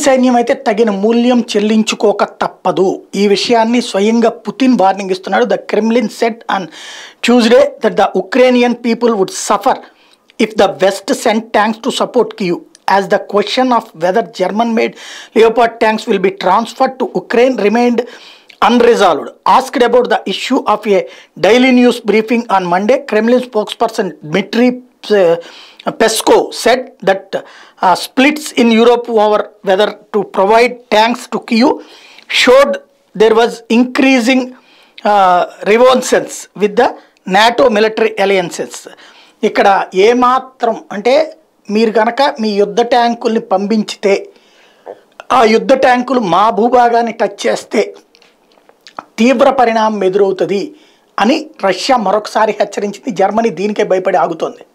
సైన్యం అయితే తగిన మూల్యం చెల్లించుకోక తప్పదు. ఈ విషయాన్ని స్వయంగా పుతిన్ వార్నింగ్ ఇస్తున్నాడు. The Kremlin said on Tuesday that the Ukrainian people would suffer if the West sent tanks to support Kyiv. As the question of whether German-made Leopard tanks will be transferred to Ukraine remained unresolved. Asked about the issue of a daily news briefing on Monday, Kremlin spokesperson Dmitry Peskov said that splits in Europe over whether to provide tanks to Kyiv showed there was increasing reticence with the NATO military alliances. ఇక్కడ ఏమాత్రం అంటే మీరు కనుక మీ యుద్ధ ట్యాంకుల్ని పంపించితే ఆ యుద్ధ ట్యాంకులు మా భూభాగాన్ని టచ్ చేస్తే తీవ్ర పరిణామం ఎదురవుతుంది అని రష్యా మరొకసారి హెచ్చరించింది. జర్మనీ దీనికే భయపడి ఆగుతోంది.